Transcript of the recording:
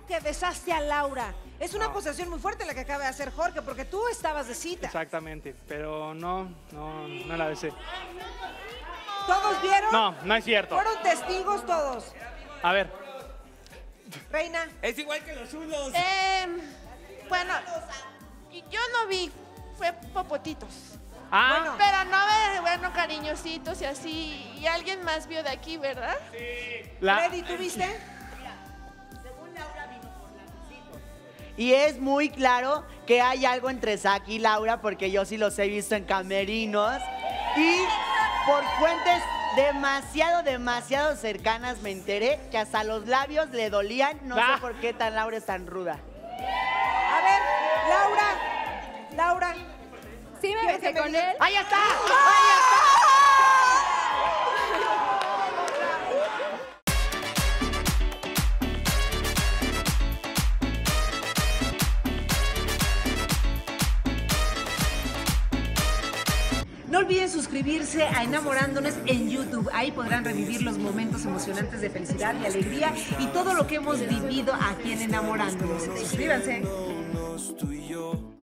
que besaste a Laura. Es una acusación muy fuerte la que acaba de hacer Jorge, porque tú estabas de cita. Exactamente, pero no la besé. ¿Todos vieron? No es cierto. ¿Fueron testigos todos? A ver. Reina. Es igual que los unos. Bueno, yo no vi, fue popotitos. Ah, Pero no bueno, cariñositos y así. Y alguien más vio de aquí, ¿verdad? Freddy, ¿tú viste? Y es muy claro que hay algo entre Zack y Laura, porque yo sí los he visto en camerinos. Y por fuentes demasiado cercanas me enteré que hasta los labios le dolían. No sé por qué Laura es tan ruda. A ver, Laura. Sí, me besé con él. ¡Ahí está! No olviden suscribirse a Enamorándonos en YouTube. Ahí podrán revivir los momentos emocionantes de felicidad y alegría y todo lo que hemos vivido aquí en Enamorándonos. Suscríbanse.